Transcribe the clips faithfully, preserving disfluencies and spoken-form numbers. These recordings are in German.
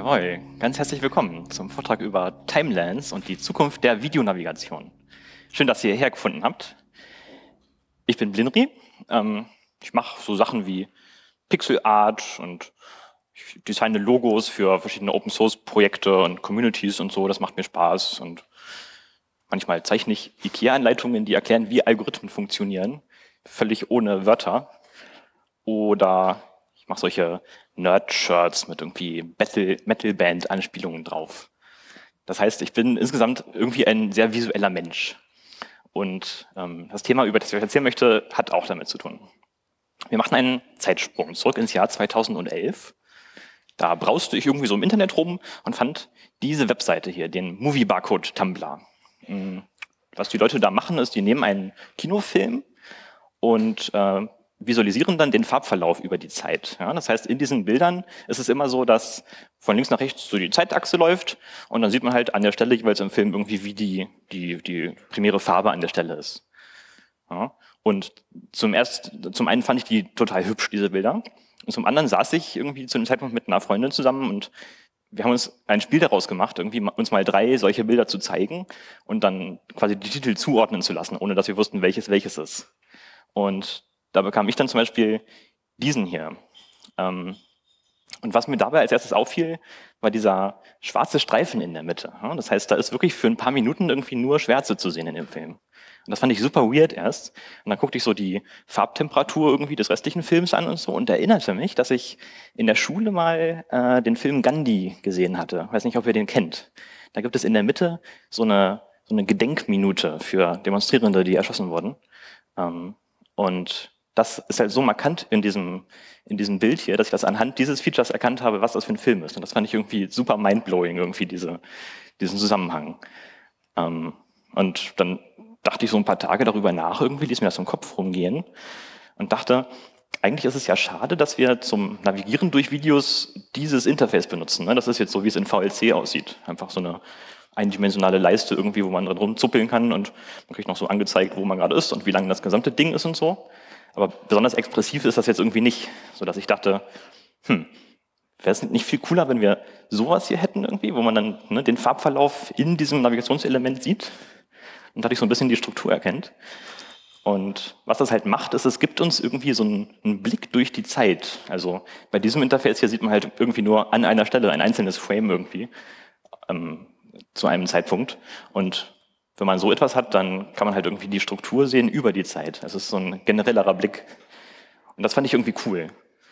Jawohl, ganz herzlich willkommen zum Vortrag über Timelines und die Zukunft der Videonavigation. Schön, dass ihr hierher gefunden habt. Ich bin Blinri. Ähm, ich mache so Sachen wie Pixel Art und ich designe Logos für verschiedene Open Source Projekte und Communities und so. Das macht mir Spaß. Und manchmal zeichne ich IKEA-Anleitungen, die erklären, wie Algorithmen funktionieren, völlig ohne Wörter. Oder ich mache solche Nerd-Shirts mit irgendwie Metal-Band-Anspielungen drauf. Das heißt, ich bin insgesamt irgendwie ein sehr visueller Mensch. Und ähm, das Thema, über das ich euch erzählen möchte, hat auch damit zu tun. Wir machen einen Zeitsprung zurück ins Jahr zweitausendelf. Da brauste ich irgendwie so im Internet rum und fand diese Webseite hier, den Movie Barcode Tumblr. Was die Leute da machen, ist, die nehmen einen Kinofilm und äh, visualisieren dann den Farbverlauf über die Zeit. Ja, das heißt, in diesen Bildern ist es immer so, dass von links nach rechts so die Zeitachse läuft und dann sieht man halt an der Stelle jeweils im Film irgendwie, wie die, die, die primäre Farbe an der Stelle ist. Ja, und zum, erst, zum einen fand ich die total hübsch, diese Bilder. Und zum anderen saß ich irgendwie zu dem Zeitpunkt mit einer Freundin zusammen und wir haben uns ein Spiel daraus gemacht, irgendwie uns mal drei solche Bilder zu zeigen und dann quasi die Titel zuordnen zu lassen, ohne dass wir wussten, welches welches ist. Und da bekam ich dann zum Beispiel diesen hier. Und was mir dabei als erstes auffiel, war dieser schwarze Streifen in der Mitte. Das heißt, da ist wirklich für ein paar Minuten irgendwie nur Schwärze zu sehen in dem Film. Und das fand ich super weird erst. Und dann guckte ich so die Farbtemperatur irgendwie des restlichen Films an und so und erinnerte mich, dass ich in der Schule mal äh, den Film Gandhi gesehen hatte. Ich weiß nicht, ob ihr den kennt. Da gibt es in der Mitte so eine, so eine Gedenkminute für Demonstrierende, die erschossen wurden. Ähm, und das ist halt so markant in diesem, in diesem Bild hier, dass ich das anhand dieses Features erkannt habe, was das für ein Film ist. Und das fand ich irgendwie super mindblowing, irgendwie diese, diesen Zusammenhang. Ähm, und dann dachte ich so ein paar Tage darüber nach, irgendwie ließ mir das im Kopf rumgehen und dachte, eigentlich ist es ja schade, dass wir zum Navigieren durch Videos dieses Interface benutzen. Das ist jetzt so, wie es in V L C aussieht. Einfach so eine eindimensionale Leiste irgendwie, wo man drin rumzuppeln kann und man kriegt noch so angezeigt, wo man gerade ist und wie lang das gesamte Ding ist und so. Aber besonders expressiv ist das jetzt irgendwie nicht, sodass ich dachte, hm, wäre es nicht viel cooler, wenn wir sowas hier hätten irgendwie, wo man dann ne, den Farbverlauf in diesem Navigationselement sieht und dadurch so ein bisschen die Struktur erkennt. Und was das halt macht, ist, es gibt uns irgendwie so einen, einen Blick durch die Zeit. Also bei diesem Interface hier sieht man halt irgendwie nur an einer Stelle ein einzelnes Frame irgendwie ähm, zu einem Zeitpunkt. Und wenn man so etwas hat, dann kann man halt irgendwie die Struktur sehen über die Zeit. Das ist so ein generellerer Blick. Und das fand ich irgendwie cool.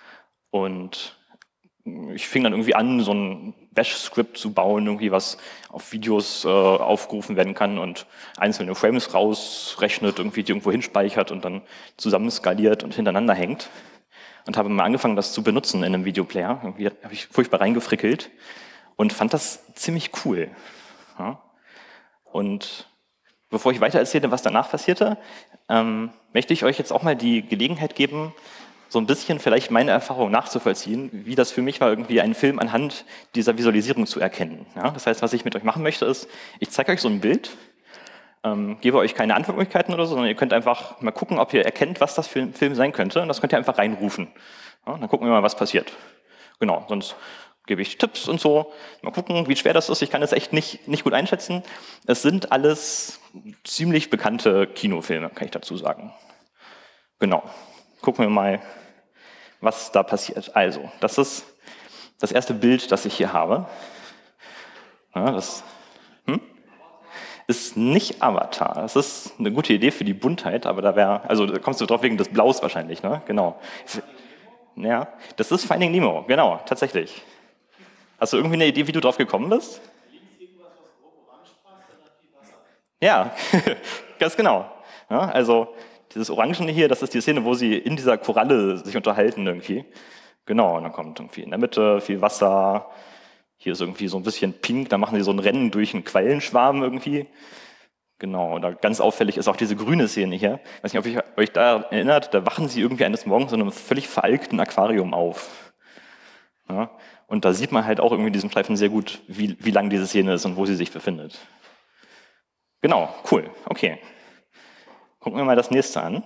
Und ich fing dann irgendwie an, so ein Bash-Script zu bauen, irgendwie was auf Videos äh, aufgerufen werden kann und einzelne Frames rausrechnet, irgendwie die irgendwo hinspeichert und dann zusammen skaliert und hintereinander hängt. Und habe mal angefangen, das zu benutzen in einem Videoplayer. Irgendwie habe ich furchtbar reingefrickelt und fand das ziemlich cool. Ja. Und bevor ich weiter erzähle, was danach passierte, ähm, möchte ich euch jetzt auch mal die Gelegenheit geben, so ein bisschen vielleicht meine Erfahrung nachzuvollziehen, wie das für mich war, irgendwie einen Film anhand dieser Visualisierung zu erkennen. Ja, das heißt, was ich mit euch machen möchte, ist, ich zeige euch so ein Bild, ähm, gebe euch keine Antwortmöglichkeiten oder so, sondern ihr könnt einfach mal gucken, ob ihr erkennt, was das für ein Film sein könnte. Und das könnt ihr einfach reinrufen. Ja, dann gucken wir mal, was passiert. Genau, sonst gebe ich Tipps und so. Mal gucken, wie schwer das ist. Ich kann das echt nicht, nicht gut einschätzen. Es sind alles ziemlich bekannte Kinofilme, kann ich dazu sagen. Genau. Gucken wir mal, was da passiert. Also, das ist das erste Bild, das ich hier habe. Ja, das hm? ist nicht Avatar. Das ist eine gute Idee für die Buntheit, aber da wäre, also da kommst du drauf wegen des Blaus wahrscheinlich, ne? Genau. Ja, das ist Finding Nemo, genau, tatsächlich. Hast du irgendwie eine Idee, wie du drauf gekommen bist? Ja, ganz genau. Ja, also dieses Orangene hier, das ist die Szene, wo sie in dieser Koralle sich unterhalten irgendwie. Genau, und dann kommt irgendwie in der Mitte viel Wasser. Hier ist irgendwie so ein bisschen pink, da machen sie so ein Rennen durch einen Quallenschwarm irgendwie. Genau, und da ganz auffällig ist auch diese grüne Szene hier. Ich weiß nicht, ob ihr euch da erinnert, da wachen sie irgendwie eines Morgens in einem völlig veralkten Aquarium auf. Ja, und da sieht man halt auch irgendwie in diesem Streifen sehr gut, wie, wie lang diese Szene ist und wo sie sich befindet. Genau, cool, okay. Gucken wir mal das nächste an.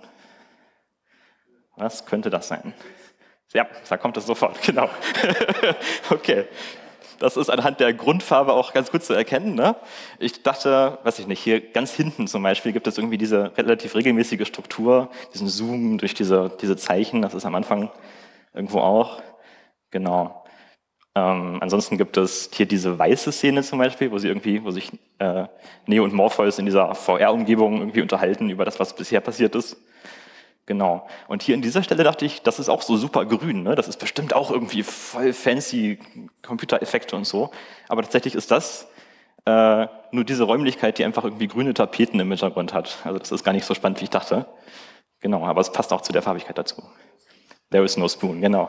Was könnte das sein? Ja, da kommt es sofort, genau. Okay. Das ist anhand der Grundfarbe auch ganz gut zu erkennen. Ne? Ich dachte, weiß ich nicht, hier ganz hinten zum Beispiel gibt es irgendwie diese relativ regelmäßige Struktur, diesen Zoom durch diese, diese Zeichen, das ist am Anfang irgendwo auch. Genau. Ähm, ansonsten gibt es hier diese weiße Szene zum Beispiel, wo sie irgendwie, wo sich äh, Neo und Morpheus in dieser V R-Umgebung irgendwie unterhalten über das, was bisher passiert ist. Genau. Und hier an dieser Stelle dachte ich, das ist auch so super grün, ne? Das ist bestimmt auch irgendwie voll fancy Computereffekte und so. Aber tatsächlich ist das äh, nur diese Räumlichkeit, die einfach irgendwie grüne Tapeten im Hintergrund hat. Also das ist gar nicht so spannend, wie ich dachte. Genau, aber es passt auch zu der Farbigkeit dazu. There is no spoon, genau.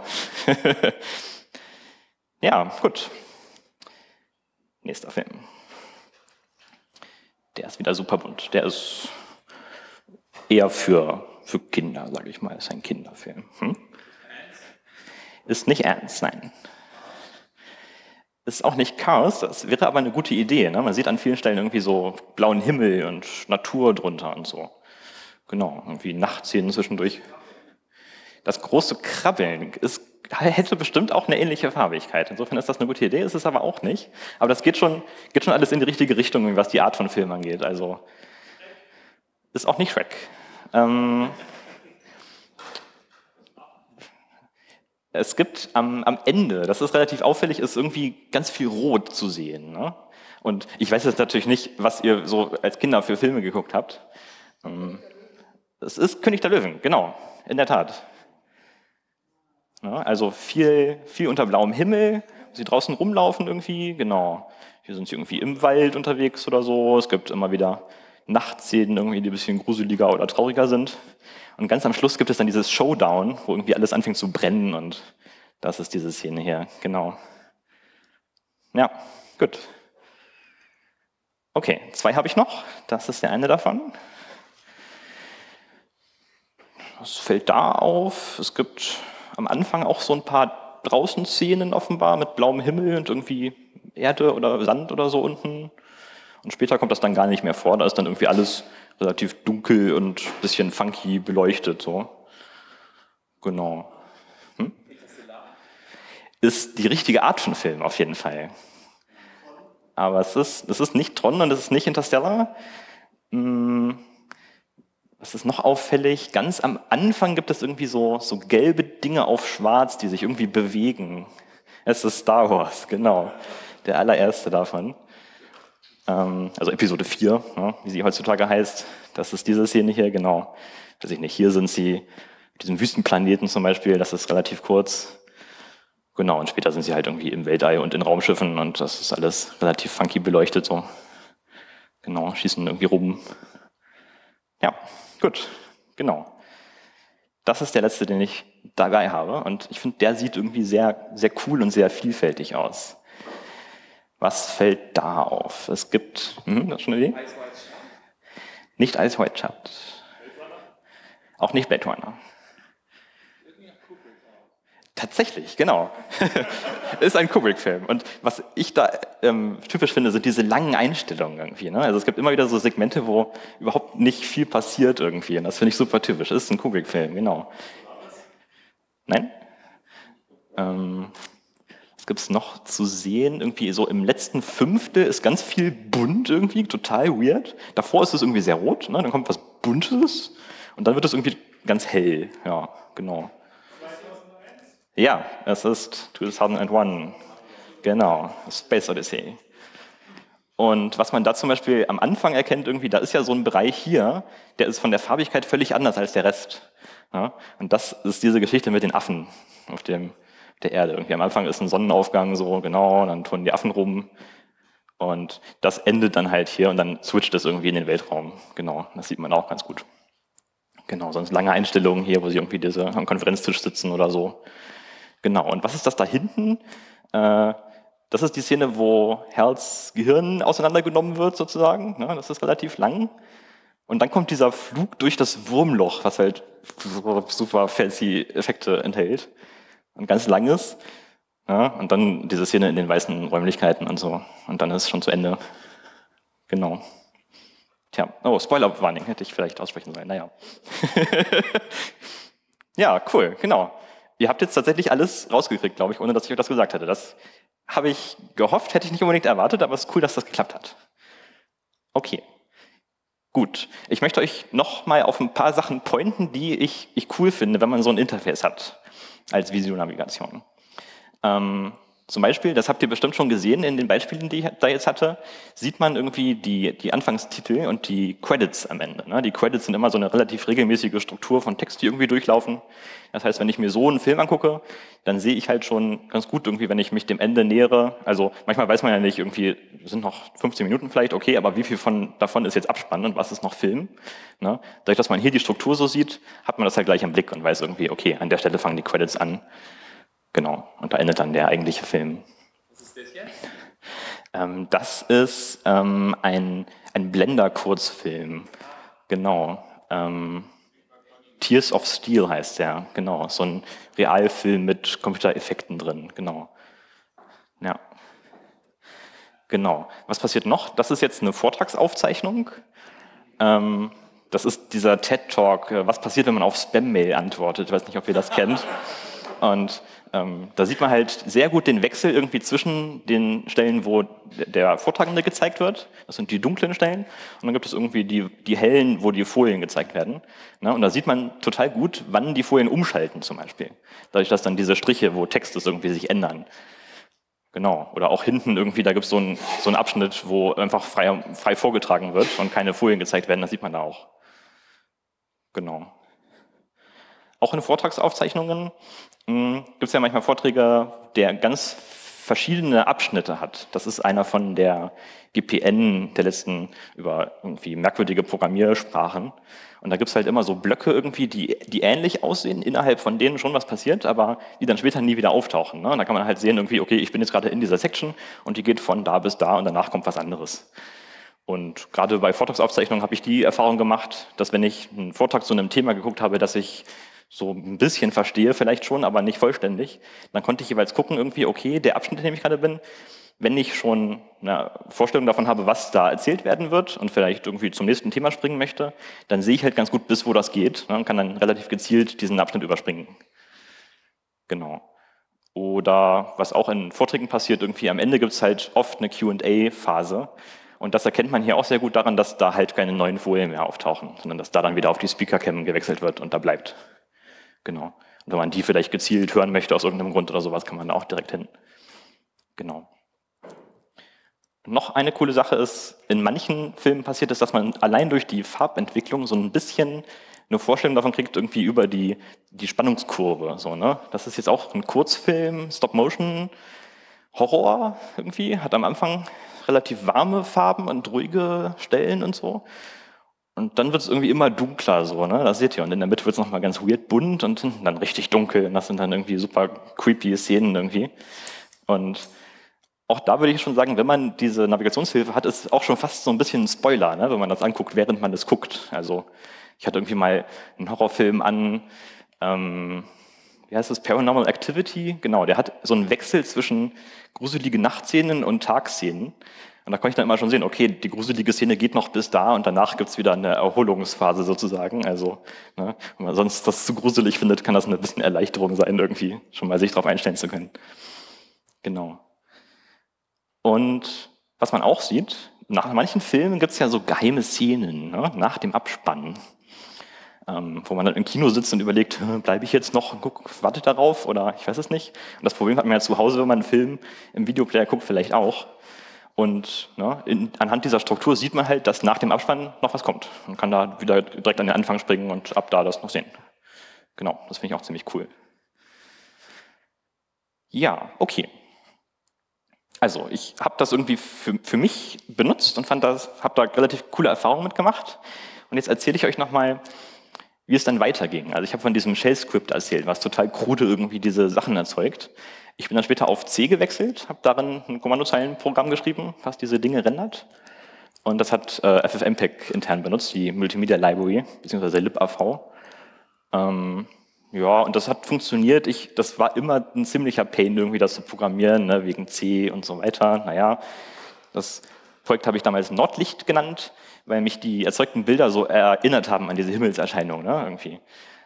Ja, gut. Nächster Film. Der ist wieder super bunt. Der ist eher für, für Kinder, sage ich mal. Ist ein Kinderfilm. Hm? Ist nicht ernst, nein. Ist auch nicht Cars, das wäre aber eine gute Idee. Ne? Man sieht an vielen Stellen irgendwie so blauen Himmel und Natur drunter und so. Genau, irgendwie Nachtszenen zwischendurch. Das große Krabbeln ist, hätte bestimmt auch eine ähnliche Farbigkeit. Insofern ist das eine gute Idee, ist es aber auch nicht. Aber das geht schon, geht schon alles in die richtige Richtung, was die Art von Film angeht. Also ist auch nicht Shrek. Ähm, es gibt am, am Ende, das ist relativ auffällig, ist irgendwie ganz viel Rot zu sehen. Ne? Und ich weiß jetzt natürlich nicht, was ihr so als Kinder für Filme geguckt habt. Ähm, es ist König der Löwen, genau, in der Tat. Ja, also viel, viel unter blauem Himmel, wo sie draußen rumlaufen irgendwie, genau. Hier sind sie irgendwie im Wald unterwegs oder so. Es gibt immer wieder Nachtszenen irgendwie, die ein bisschen gruseliger oder trauriger sind. Und ganz am Schluss gibt es dann dieses Showdown, wo irgendwie alles anfängt zu brennen und das ist diese Szene hier, genau. Ja, gut. Okay, zwei habe ich noch. Das ist der eine davon. Was fällt da auf? Es gibt am Anfang auch so ein paar Draußen-Szenen offenbar mit blauem Himmel und irgendwie Erde oder Sand oder so unten. Und später kommt das dann gar nicht mehr vor. Da ist dann irgendwie alles relativ dunkel und ein bisschen funky beleuchtet. So. Genau. Hm? Ist die richtige Art von Film auf jeden Fall. Aber es ist, es ist nicht Tron und es ist nicht Interstellar. Hm. Was ist noch auffällig? Ganz am Anfang gibt es irgendwie so, so gelbe Dinge auf schwarz, die sich irgendwie bewegen. Es ist Star Wars, genau. Der allererste davon. Ähm, also Episode vier, ja, wie sie heutzutage heißt. Das ist diese Szene hier, genau. Weiß ich nicht, hier sind sie, auf diesem Wüstenplaneten zum Beispiel, das ist relativ kurz. Genau, und später sind sie halt irgendwie im Weltall und in Raumschiffen und das ist alles relativ funky beleuchtet so. Genau, schießen irgendwie rum. Ja. Gut, genau. Das ist der letzte, den ich dabei habe. Und ich finde, der sieht irgendwie sehr, sehr cool und sehr vielfältig aus. Was fällt da auf? Es gibt, hm, das ist schon eine Idee? Nicht Ice White Shut. Auch nicht Blade Runner. Tatsächlich, genau. Ist ein Kubrick-Film. Und was ich da ähm, typisch finde, sind diese langen Einstellungen irgendwie. Ne? Also es gibt immer wieder so Segmente, wo überhaupt nicht viel passiert irgendwie. Und das finde ich super typisch. Ist ein Kubrick-Film, genau. Nein? Ähm, was gibt es noch zu sehen? Irgendwie so im letzten Fünftel ist ganz viel bunt irgendwie, total weird. Davor ist es irgendwie sehr rot, ne? Dann kommt was Buntes und dann wird es irgendwie ganz hell. Ja, genau. Ja, es ist zweitausendeins. Genau, Space Odyssey. Und was man da zum Beispiel am Anfang erkennt, irgendwie, da ist ja so ein Bereich hier, der ist von der Farbigkeit völlig anders als der Rest. Ja? Und das ist diese Geschichte mit den Affen auf dem, der Erde. Irgendwie am Anfang ist ein Sonnenaufgang so, genau, und dann turnen die Affen rum. Und das endet dann halt hier und dann switcht es irgendwie in den Weltraum. Genau, das sieht man auch ganz gut. Genau, sonst lange Einstellungen hier, wo sie irgendwie diese, am Konferenztisch sitzen oder so. Genau, und was ist das da hinten? Äh, das ist die Szene, wo Hals Gehirn auseinandergenommen wird, sozusagen. Ja, das ist relativ lang. Und dann kommt dieser Flug durch das Wurmloch, was halt super fancy Effekte enthält. Und ganz lang ist. Ja, und dann diese Szene in den weißen Räumlichkeiten und so. Und dann ist es schon zu Ende. Genau. Tja, oh, Spoiler-Warning hätte ich vielleicht aussprechen sollen. Naja. Ja, cool, genau. Ihr habt jetzt tatsächlich alles rausgekriegt, glaube ich, ohne dass ich euch das gesagt hätte. Das Habe ich gehofft, hätte ich nicht unbedingt erwartet, aber es ist cool, dass das geklappt hat. Okay, gut. Ich möchte euch noch mal auf ein paar Sachen pointen, die ich, ich cool finde, wenn man so ein Interface hat als Videonavigation. Ähm, zum Beispiel, das habt ihr bestimmt schon gesehen in den Beispielen, die ich da jetzt hatte, sieht man irgendwie die, die Anfangstitel und die Credits am Ende. Ne? Die Credits sind immer so eine relativ regelmäßige Struktur von Text, die irgendwie durchlaufen. Das heißt, wenn ich mir so einen Film angucke, dann sehe ich halt schon ganz gut irgendwie, wenn ich mich dem Ende nähere. Also manchmal weiß man ja nicht, irgendwie sind noch fünfzehn Minuten vielleicht, okay, aber wie viel von, davon ist jetzt Abspann und was ist noch Film? Ne? Dadurch, dass man hier die Struktur so sieht, hat man das halt gleich im Blick und weiß irgendwie, okay, an der Stelle fangen die Credits an. Genau, und da endet dann der eigentliche Film. Was ist das jetzt? Ähm, das ist ähm, ein, ein Blender-Kurzfilm. Genau. Ähm, Tears of Steel heißt der. Genau, so ein Realfilm mit Computereffekten drin. Genau. Ja. Genau. Was passiert noch? Das ist jetzt eine Vortragsaufzeichnung. Ähm, das ist dieser TED-Talk, was passiert, wenn man auf Spam-Mail antwortet. Ich weiß nicht, ob ihr das kennt. Und ähm, da sieht man halt sehr gut den Wechsel irgendwie zwischen den Stellen, wo der Vortragende gezeigt wird. Das sind die dunklen Stellen. Und dann gibt es irgendwie die, die hellen, wo die Folien gezeigt werden. Ne? Und da sieht man total gut, wann die Folien umschalten zum Beispiel. Dadurch, dass dann diese Striche, wo Texte irgendwie sich ändern. Genau. Oder auch hinten irgendwie, da gibt es so einen so einen Abschnitt, wo einfach frei, frei vorgetragen wird und keine Folien gezeigt werden. Das sieht man da auch. Genau. Auch in Vortragsaufzeichnungen gibt es ja manchmal Vorträge, der ganz verschiedene Abschnitte hat. Das ist einer von der G P N der letzten über irgendwie merkwürdige Programmiersprachen. Und da gibt es halt immer so Blöcke irgendwie, die, die ähnlich aussehen, innerhalb von denen schon was passiert, aber die dann später nie wieder auftauchen. Ne? Und da kann man halt sehen irgendwie, okay, ich bin jetzt gerade in dieser Section und die geht von da bis da und danach kommt was anderes. Und gerade bei Vortragsaufzeichnungen habe ich die Erfahrung gemacht, dass wenn ich einen Vortrag zu einem Thema geguckt habe, dass ich so ein bisschen verstehe, vielleicht schon, aber nicht vollständig, dann konnte ich jeweils gucken, irgendwie, okay, der Abschnitt, in dem ich gerade bin, wenn ich schon eine Vorstellung davon habe, was da erzählt werden wird und vielleicht irgendwie zum nächsten Thema springen möchte, dann sehe ich halt ganz gut, bis wo das geht, ne, und kann dann relativ gezielt diesen Abschnitt überspringen. Genau. Oder was auch in Vorträgen passiert, irgendwie am Ende gibt es halt oft eine Q und A-Phase. Und das erkennt man hier auch sehr gut daran, dass da halt keine neuen Folien mehr auftauchen, sondern dass da dann wieder auf die Speaker-Cam gewechselt wird und da bleibt. Genau. Und wenn man die vielleicht gezielt hören möchte aus irgendeinem Grund oder sowas, kann man da auch direkt hin. Genau. Noch eine coole Sache ist, in manchen Filmen passiert es, dass man allein durch die Farbentwicklung so ein bisschen eine Vorstellung davon kriegt, irgendwie über die, die Spannungskurve. So, ne? Das ist jetzt auch ein Kurzfilm, Stop-Motion, Horror irgendwie, hat am Anfang relativ warme Farben und ruhige Stellen und so. Und dann wird es irgendwie immer dunkler, so, ne? Das seht ihr. Und in der Mitte wird es nochmal ganz weird bunt und hinten dann richtig dunkel. Und das sind dann irgendwie super creepy Szenen irgendwie. Und auch da würde ich schon sagen, wenn man diese Navigationshilfe hat, ist auch schon fast so ein bisschen ein Spoiler, ne? Wenn man das anguckt, während man das guckt. Also ich hatte irgendwie mal einen Horrorfilm an, ähm, wie heißt das, Paranormal Activity? Genau, der hat so einen Wechsel zwischen gruselige Nachtszenen und Tagszenen. Und da konnte ich dann immer schon sehen, okay, die gruselige Szene geht noch bis da und danach gibt's wieder eine Erholungsphase sozusagen. Also, ne, wenn man sonst das zu gruselig findet, kann das eine bisschen Erleichterung sein, irgendwie schon mal sich darauf einstellen zu können. Genau. Und was man auch sieht, nach manchen Filmen gibt's ja so geheime Szenen, ne, nach dem Abspann, ähm, wo man dann im Kino sitzt und überlegt, bleibe ich jetzt noch, guck, warte darauf oder ich weiß es nicht. Und das Problem hat man ja zu Hause, wenn man einen Film im Videoplayer guckt, vielleicht auch. Und ne, in, anhand dieser Struktur sieht man halt, dass nach dem Abspann noch was kommt. Man kann da wieder direkt an den Anfang springen und ab da das noch sehen. Genau, das finde ich auch ziemlich cool. Ja, okay. Also ich habe das irgendwie für, für mich benutzt und fand das, habe da relativ coole Erfahrungen mitgemacht. Und jetzt erzähle ich euch nochmal, wie es dann weiterging. Also ich habe von diesem Shell-Script erzählt, was total krude irgendwie diese Sachen erzeugt. Ich bin dann später auf C gewechselt, habe darin ein Kommandozeilenprogramm geschrieben, was diese Dinge rendert. Und das hat äh, F F mpeg intern benutzt, die Multimedia Library, beziehungsweise libav. Ähm, ja, und das hat funktioniert. Ich, das war immer ein ziemlicher Pain, irgendwie das zu programmieren, ne, wegen C und so weiter. Naja, das Projekt habe ich damals Nordlicht genannt, weil mich die erzeugten Bilder so erinnert haben an diese Himmelserscheinung, ne, irgendwie.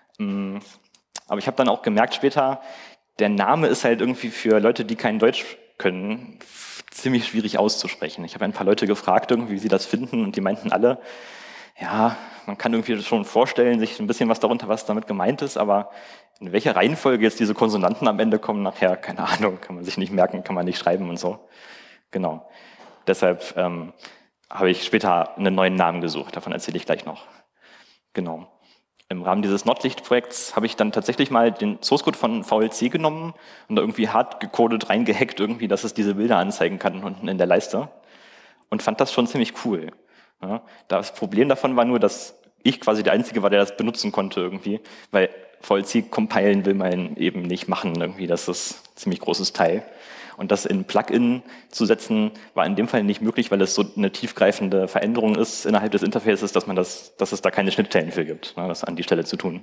Aber ich habe dann auch gemerkt später, der Name ist halt irgendwie für Leute, die kein Deutsch können, ziemlich schwierig auszusprechen. Ich habe ein paar Leute gefragt, irgendwie, wie sie das finden, und die meinten alle, ja, man kann irgendwie schon vorstellen, sich ein bisschen was darunter, was damit gemeint ist, aber in welcher Reihenfolge jetzt diese Konsonanten am Ende kommen nachher, keine Ahnung, kann man sich nicht merken, kann man nicht schreiben und so. Genau. Deshalb ähm, habe ich später einen neuen Namen gesucht, davon erzähle ich gleich noch. Genau. Im Rahmen dieses Nordlicht-Projekts habe ich dann tatsächlich mal den Source Code von V L C genommen und da irgendwie hart gecodet reingehackt, irgendwie, dass es diese Bilder anzeigen kann unten in der Leiste, und fand das schon ziemlich cool. Ja, das Problem davon war nur, dass ich quasi der Einzige war, der das benutzen konnte irgendwie, weil V L C compilen will man eben nicht machen irgendwie, das ist ein ziemlich großes Teil. Und das in Plugin zu setzen, war in dem Fall nicht möglich, weil es so eine tiefgreifende Veränderung ist innerhalb des Interfaces, dass man das, dass es da keine Schnittstellen für gibt, ne, das an die Stelle zu tun.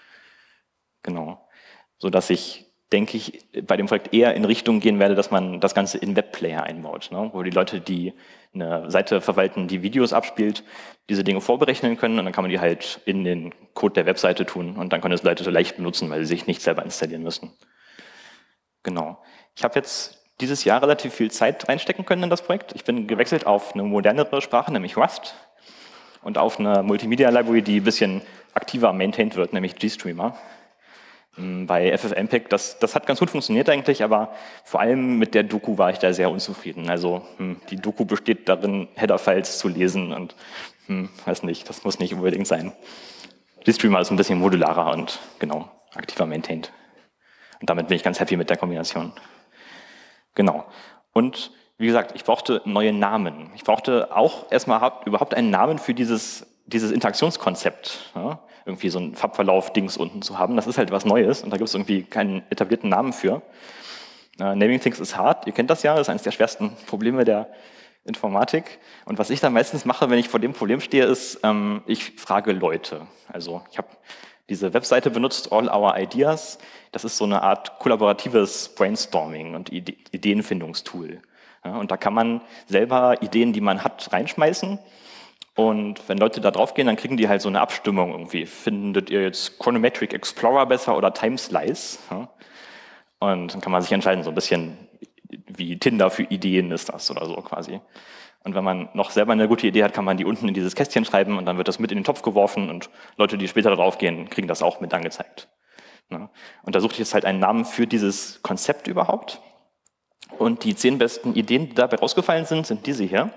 Genau. So dass ich, denke ich, bei dem Projekt eher in Richtung gehen werde, dass man das Ganze in Webplayer einbaut, ne, wo die Leute, die eine Seite verwalten, die Videos abspielt, diese Dinge vorberechnen können, und dann kann man die halt in den Code der Webseite tun und dann können es Leute so leicht benutzen, weil sie sich nicht selber installieren müssen. Genau. Ich habe jetzt dieses Jahr relativ viel Zeit reinstecken können in das Projekt. Ich bin gewechselt auf eine modernere Sprache, nämlich Rust, und auf eine Multimedia-Library, die ein bisschen aktiver maintained wird, nämlich GStreamer. Bei F F mpeg, das, das hat ganz gut funktioniert eigentlich, aber vor allem mit der Doku war ich da sehr unzufrieden. Also hm, die Doku besteht darin, Header-Files zu lesen und hm, weiß nicht, das muss nicht unbedingt sein. GStreamer ist ein bisschen modularer und genau, aktiver maintained. Und damit bin ich ganz happy mit der Kombination. Genau. Und wie gesagt, ich brauchte neue Namen. Ich brauchte auch erstmal überhaupt einen Namen für dieses, dieses Interaktionskonzept. Ja? Irgendwie so ein Farbverlauf-Dings unten zu haben. Das ist halt was Neues und da gibt es irgendwie keinen etablierten Namen für. Uh, naming things is hard. Ihr kennt das ja, das ist eines der schwersten Probleme der Informatik. Und was ich dann meistens mache, wenn ich vor dem Problem stehe, ist, ähm, ich frage Leute. Also ich habe diese Webseite benutzt, All Our Ideas. Das ist so eine Art kollaboratives Brainstorming und Ide Ideenfindungstool. Ja, und da kann man selber Ideen, die man hat, reinschmeißen. Und wenn Leute da drauf gehen, dann kriegen die halt so eine Abstimmung irgendwie. Findet ihr jetzt Chronometric Explorer besser oder Timeslice? Ja? Und dann kann man sich entscheiden, so ein bisschen wie Tinder für Ideen ist das oder so quasi. Und wenn man noch selber eine gute Idee hat, kann man die unten in dieses Kästchen schreiben und dann wird das mit in den Topf geworfen und Leute, die später darauf gehen, kriegen das auch mit angezeigt. Und da suche ich jetzt halt einen Namen für dieses Konzept überhaupt. Und die zehn besten Ideen, die dabei rausgefallen sind, sind diese hier.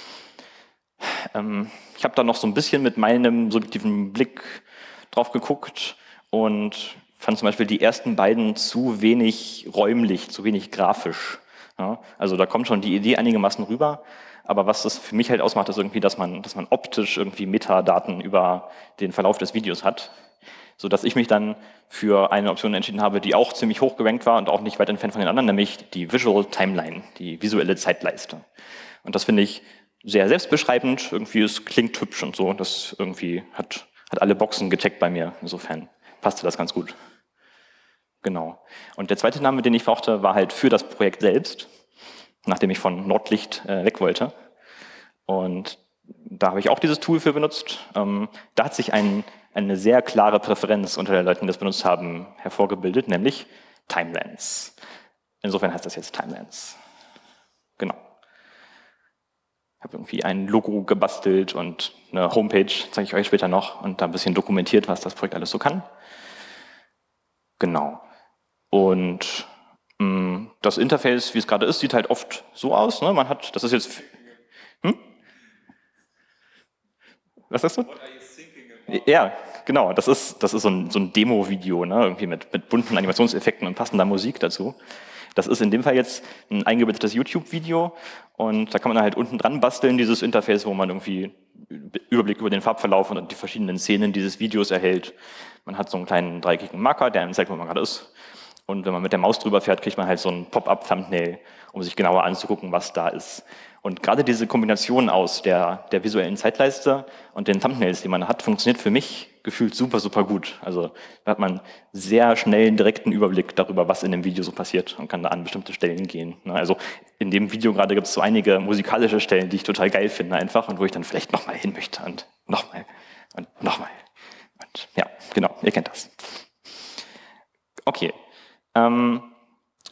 Ich habe da noch so ein bisschen mit meinem subjektiven Blick drauf geguckt und fand zum Beispiel die ersten beiden zu wenig räumlich, zu wenig grafisch. Ja, also da kommt schon die Idee einigermaßen rüber, aber was das für mich halt ausmacht, ist irgendwie, dass man, dass man optisch irgendwie Metadaten über den Verlauf des Videos hat, sodass ich mich dann für eine Option entschieden habe, die auch ziemlich hoch gerankt war und auch nicht weit entfernt von den anderen, nämlich die Visual Timeline, die visuelle Zeitleiste. Und das finde ich sehr selbstbeschreibend, irgendwie, es klingt hübsch und so, das irgendwie hat, hat alle Boxen gecheckt bei mir, insofern passte das ganz gut. Genau. Und der zweite Name, den ich brauchte, war halt für das Projekt selbst, nachdem ich von Nordlicht äh, weg wollte. Und da habe ich auch dieses Tool für benutzt. Ähm, da hat sich ein, eine sehr klare Präferenz unter den Leuten, die das benutzt haben, hervorgebildet, nämlich Timelens. Insofern heißt das jetzt Timelens. Genau. Ich habe irgendwie ein Logo gebastelt und eine Homepage, zeige ich euch später noch, und da ein bisschen dokumentiert, was das Projekt alles so kann. Genau. Und mh, das Interface, wie es gerade ist, sieht halt oft so aus. Ne? Man hat, das ist jetzt... Hm? Was sagst du? Ja, genau. Das ist, das ist so ein, so ein Demo-Video, ne? Irgendwie mit, mit bunten Animationseffekten und passender Musik dazu. Das ist in dem Fall jetzt ein eingebettetes YouTube-Video und da kann man halt unten dran basteln, dieses Interface, wo man irgendwie Überblick über den Farbverlauf und die verschiedenen Szenen dieses Videos erhält. Man hat so einen kleinen dreieckigen Marker, der einem zeigt, wo man gerade ist. Und wenn man mit der Maus drüber fährt, kriegt man halt so ein Pop-up-Thumbnail, um sich genauer anzugucken, was da ist. Und gerade diese Kombination aus der, der visuellen Zeitleiste und den Thumbnails, die man hat, funktioniert für mich gefühlt super, super gut. Also da hat man sehr schnell einen direkten Überblick darüber, was in dem Video so passiert und kann da an bestimmte Stellen gehen. Also in dem Video gerade gibt es so einige musikalische Stellen, die ich total geil finde einfach und wo ich dann vielleicht nochmal hin möchte und nochmal und nochmal. Und ja, genau, ihr kennt das. Okay. Ähm, ich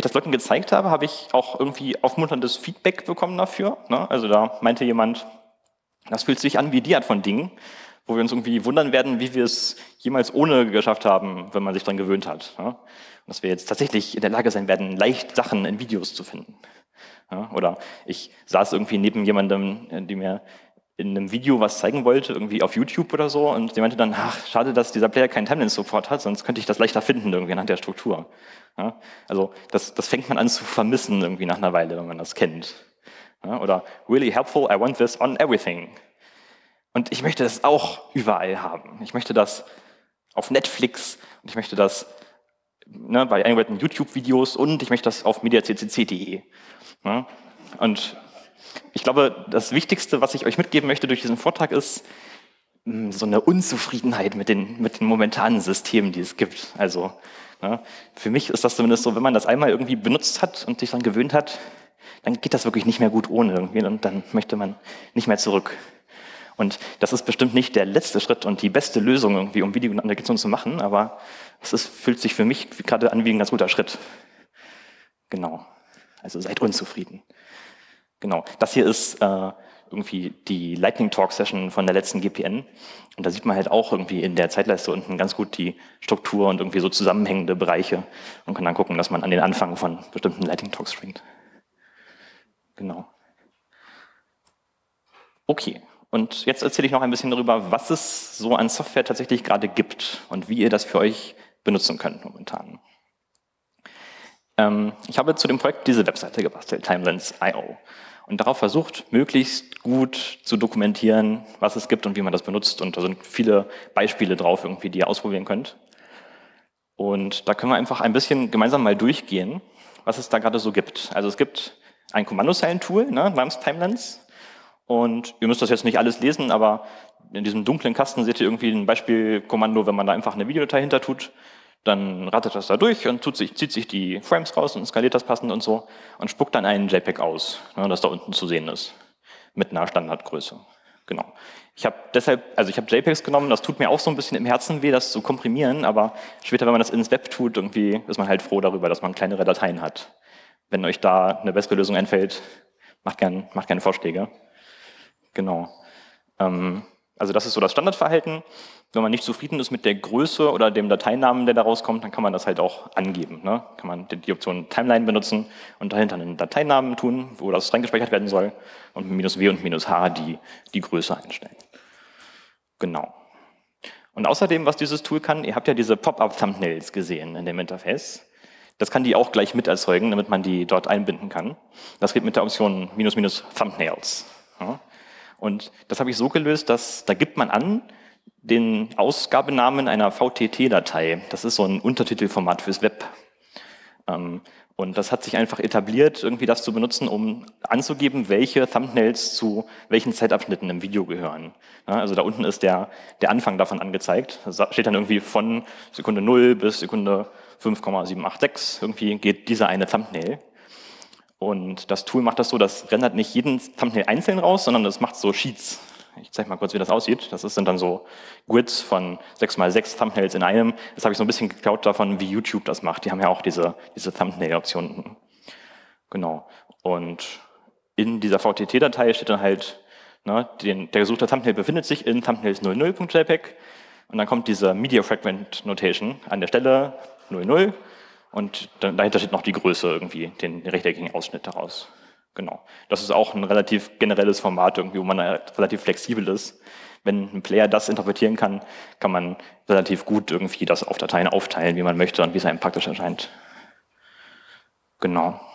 ich das Leuten gezeigt habe, habe ich auch irgendwie aufmunterndes Feedback bekommen dafür. Ne? Also da meinte jemand, das fühlt sich an wie die Art von Dingen, wo wir uns irgendwie wundern werden, wie wir es jemals ohne geschafft haben, wenn man sich daran gewöhnt hat. Ja? Und dass wir jetzt tatsächlich in der Lage sein werden, leicht Sachen in Videos zu finden. Ja? Oder ich saß irgendwie neben jemandem, der mir in einem Video was zeigen wollte, irgendwie auf YouTube oder so, und der meinte dann, ach, schade, dass dieser Player keinen Timeline-Support hat, sonst könnte ich das leichter finden irgendwie anhand der Struktur. Ja? Also das, das fängt man an zu vermissen irgendwie nach einer Weile, wenn man das kennt. Ja? Oder really helpful, I want this on everything. Und ich möchte das auch überall haben. Ich möchte das auf Netflix und ich möchte das ne, bei irgendwelchen YouTube-Videos und ich möchte das auf mediaccc punkt de. Ja? Und ich glaube, das Wichtigste, was ich euch mitgeben möchte durch diesen Vortrag, ist mh, so eine Unzufriedenheit mit den, mit den momentanen Systemen, die es gibt. Also ja, für mich ist das zumindest so, wenn man das einmal irgendwie benutzt hat und sich daran gewöhnt hat, dann geht das wirklich nicht mehr gut ohne irgendwie und dann möchte man nicht mehr zurück. Und das ist bestimmt nicht der letzte Schritt und die beste Lösung, irgendwie, um Videonavigation zu machen, aber es ist, fühlt sich für mich gerade an wie ein ganz guter Schritt. Genau. Also seid unzufrieden. Genau. Das hier ist äh, irgendwie die Lightning Talk Session von der letzten G P N. Und da sieht man halt auch irgendwie in der Zeitleiste unten ganz gut die Struktur und irgendwie so zusammenhängende Bereiche und kann dann gucken, dass man an den Anfang von bestimmten Lightning Talks springt. Genau. Okay. Und jetzt erzähle ich noch ein bisschen darüber, was es so an Software tatsächlich gerade gibt und wie ihr das für euch benutzen könnt momentan. Ähm, ich habe zu dem Projekt diese Webseite gebastelt, timelens punkt i o, und darauf versucht, möglichst gut zu dokumentieren, was es gibt und wie man das benutzt. Und da sind viele Beispiele drauf, irgendwie, die ihr ausprobieren könnt. Und da können wir einfach ein bisschen gemeinsam mal durchgehen, was es da gerade so gibt. Also es gibt ein Kommandozeilen-Tool, ne, namens Timelens. Und ihr müsst das jetzt nicht alles lesen, aber in diesem dunklen Kasten seht ihr irgendwie ein Beispielkommando, wenn man da einfach eine Videodatei hinter tut, dann rattert das da durch und tut sich, zieht sich die Frames raus und skaliert das passend und so und spuckt dann einen JPEG aus, ne, das da unten zu sehen ist, mit einer Standardgröße. Genau. Ich habe deshalb, also ich habe JPEGs genommen, das tut mir auch so ein bisschen im Herzen weh, das zu komprimieren, aber später, wenn man das ins Web tut, irgendwie ist man halt froh darüber, dass man kleinere Dateien hat. Wenn euch da eine bessere Lösung einfällt, macht gerne macht gern Vorschläge. Genau. Ähm, also das ist so das Standardverhalten. Wenn man nicht zufrieden ist mit der Größe oder dem Dateinamen, der da rauskommt, dann kann man das halt auch angeben. Ne? Kann man die, die Option Timeline benutzen und dahinter einen Dateinamen tun, wo das reingespeichert werden soll und minus W und minus H die, die Größe einstellen. Genau. Und außerdem, was dieses Tool kann, ihr habt ja diese Pop-up-Thumbnails gesehen in dem Interface. Das kann die auch gleich mit erzeugen, damit man die dort einbinden kann. Das geht mit der Option minus minus Thumbnails. Ja? Und das habe ich so gelöst, dass da gibt man an den Ausgabenamen einer V T T-Datei. Das ist so ein Untertitelformat fürs Web. Und das hat sich einfach etabliert, irgendwie das zu benutzen, um anzugeben, welche Thumbnails zu welchen Zeitabschnitten im Video gehören. Also da unten ist der, der Anfang davon angezeigt. Da steht dann irgendwie von Sekunde null bis Sekunde fünf Komma sieben acht sechs. Irgendwie geht dieser eine Thumbnail. Und das Tool macht das so, das rendert nicht jeden Thumbnail einzeln raus, sondern das macht so Sheets. Ich zeige mal kurz, wie das aussieht. Das sind dann so Grids von sechs mal sechs Thumbnails in einem. Das habe ich so ein bisschen geklaut davon, wie YouTube das macht. Die haben ja auch diese, diese Thumbnail-Optionen. Genau. Und in dieser V T T-Datei steht dann halt, ne, den, der gesuchte Thumbnail befindet sich in thumbnails null null punkt jpeg. Und dann kommt diese Media Fragment Notation an der Stelle null null. Und dann, dahinter steht noch die Größe irgendwie, den, den rechteckigen Ausschnitt daraus. Genau. Das ist auch ein relativ generelles Format, irgendwie, wo man relativ flexibel ist. Wenn ein Player das interpretieren kann, kann man relativ gut irgendwie das auf Dateien aufteilen, wie man möchte und wie es einem praktisch erscheint. Genau.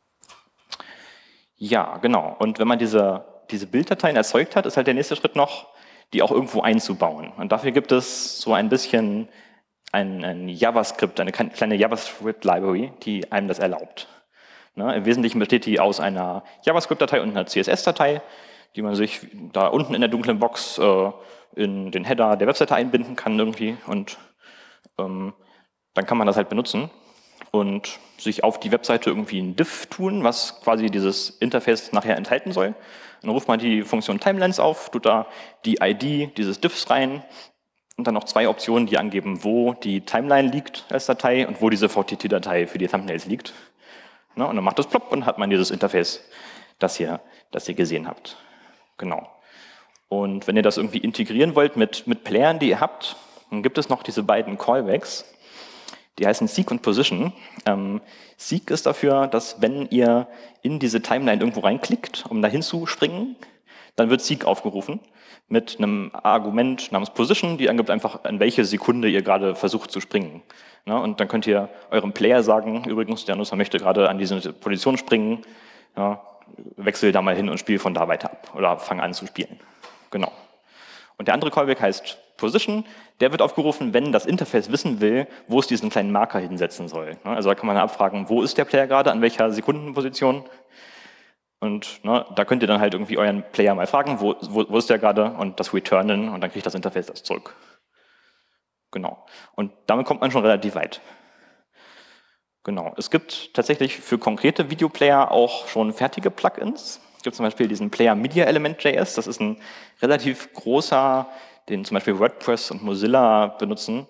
Ja, genau. Und wenn man diese, diese Bilddateien erzeugt hat, ist halt der nächste Schritt noch, die auch irgendwo einzubauen. Und dafür gibt es so ein bisschen ein, ein JavaScript, eine kleine JavaScript-Library, die einem das erlaubt. Ne, im Wesentlichen besteht die aus einer JavaScript-Datei und einer C S S-Datei, die man sich da unten in der dunklen Box äh, in den Header der Webseite einbinden kann irgendwie und ähm, dann kann man das halt benutzen und sich auf die Webseite irgendwie ein Div tun, was quasi dieses Interface nachher enthalten soll. Dann ruft man die Funktion Timelens auf, tut da die I D dieses Divs rein und dann noch zwei Optionen, die angeben, wo die Timeline liegt als Datei und wo diese V T T-Datei für die Thumbnails liegt. Ne? Und dann macht das plopp und hat man dieses Interface, das ihr, das ihr gesehen habt. Genau. Und wenn ihr das irgendwie integrieren wollt mit, mit Playern, die ihr habt, dann gibt es noch diese beiden Callbacks. Die heißen Seek und Position. Ähm, Seek ist dafür, dass wenn ihr in diese Timeline irgendwo reinklickt, um da hinzuspringen, dann wird Seek aufgerufen mit einem Argument namens Position, die angibt einfach, an welche Sekunde ihr gerade versucht zu springen. Ja, und dann könnt ihr eurem Player sagen, übrigens, der Nutzer möchte gerade an diese Position springen, ja, wechsel da mal hin und spiel von da weiter ab oder fang an zu spielen. Genau. Und der andere Callback heißt Position, der wird aufgerufen, wenn das Interface wissen will, wo es diesen kleinen Marker hinsetzen soll. Also da kann man abfragen, wo ist der Player gerade, an welcher Sekundenposition. Und ne, da könnt ihr dann halt irgendwie euren Player mal fragen, wo, wo, wo ist der gerade und das returnen und dann kriegt das Interface das zurück. Genau. Und damit kommt man schon relativ weit. Genau. Es gibt tatsächlich für konkrete Videoplayer auch schon fertige Plugins. Es gibt zum Beispiel diesen Player Media Element Punkt J S. Das ist ein relativ großer, den zum Beispiel WordPress und Mozilla benutzen.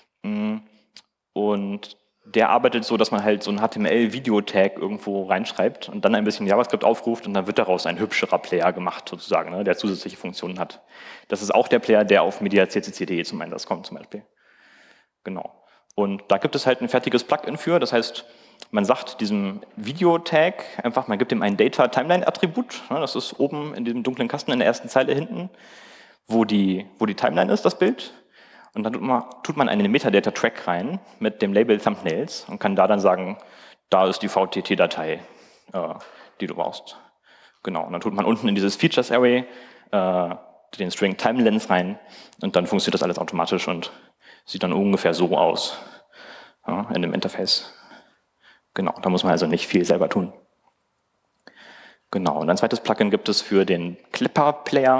Und der arbeitet so, dass man halt so einen H T M L-Video-Tag irgendwo reinschreibt und dann ein bisschen JavaScript aufruft und dann wird daraus ein hübscherer Player gemacht, sozusagen, ne, der zusätzliche Funktionen hat. Das ist auch der Player, der auf mediaccc punkt de zum Einsatz kommt, zum Beispiel. Genau. Und da gibt es halt ein fertiges Plugin für, das heißt, man sagt diesem Video-Tag einfach, man gibt ihm ein Data-Timeline-Attribut, ne, das ist oben in diesem dunklen Kasten in der ersten Zeile hinten, wo die, wo die Timeline ist, das Bild. Und dann tut man, tut man einen Metadata-Track rein mit dem Label Thumbnails und kann da dann sagen, da ist die V T T-Datei, äh, die du brauchst. Genau, und dann tut man unten in dieses Features-Array äh, den String Timelens rein und dann funktioniert das alles automatisch und sieht dann ungefähr so aus ja, in dem Interface. Genau, da muss man also nicht viel selber tun. Genau, und ein zweites Plugin gibt es für den Clipper-Player.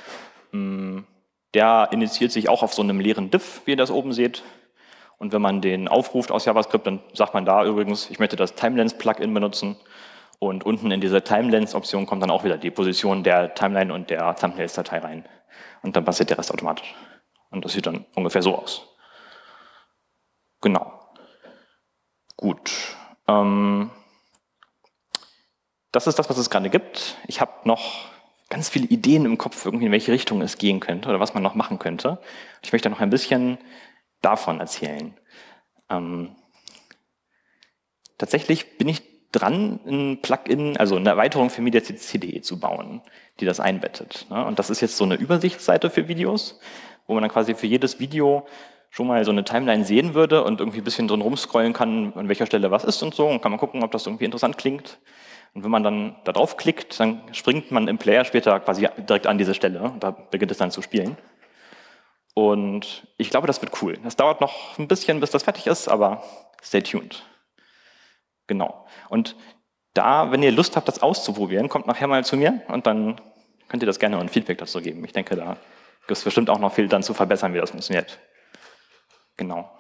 Der initiiert sich auch auf so einem leeren Div, wie ihr das oben seht. Und wenn man den aufruft aus JavaScript, dann sagt man da übrigens, ich möchte das Timelens-Plugin benutzen. Und unten in diese Timelens-Option kommt dann auch wieder die Position der Timeline und der Thumbnails-Datei rein. Und dann passiert der Rest automatisch. Und das sieht dann ungefähr so aus. Genau. Gut. Ähm, das ist das, was es gerade gibt. Ich habe noch ganz viele Ideen im Kopf, irgendwie in welche Richtung es gehen könnte oder was man noch machen könnte. Ich möchte noch ein bisschen davon erzählen. Ähm, tatsächlich bin ich dran, ein Plugin, also eine Erweiterung für mediaccc punkt de zu bauen, die das einbettet. Ne? Und das ist jetzt so eine Übersichtsseite für Videos, wo man dann quasi für jedes Video schon mal so eine Timeline sehen würde und irgendwie ein bisschen drin rumscrollen kann, an welcher Stelle was ist und so. Und kann man gucken, ob das irgendwie interessant klingt. Und wenn man dann da drauf klickt, dann springt man im Player später quasi direkt an diese Stelle. Und da beginnt es dann zu spielen. Und ich glaube, das wird cool. Das dauert noch ein bisschen, bis das fertig ist, aber stay tuned. Genau. Und da, wenn ihr Lust habt, das auszuprobieren, kommt nachher mal zu mir und dann könnt ihr das gerne ein Feedback dazu geben. Ich denke, da gibt es bestimmt auch noch viel dann zu verbessern, wie das funktioniert. Genau.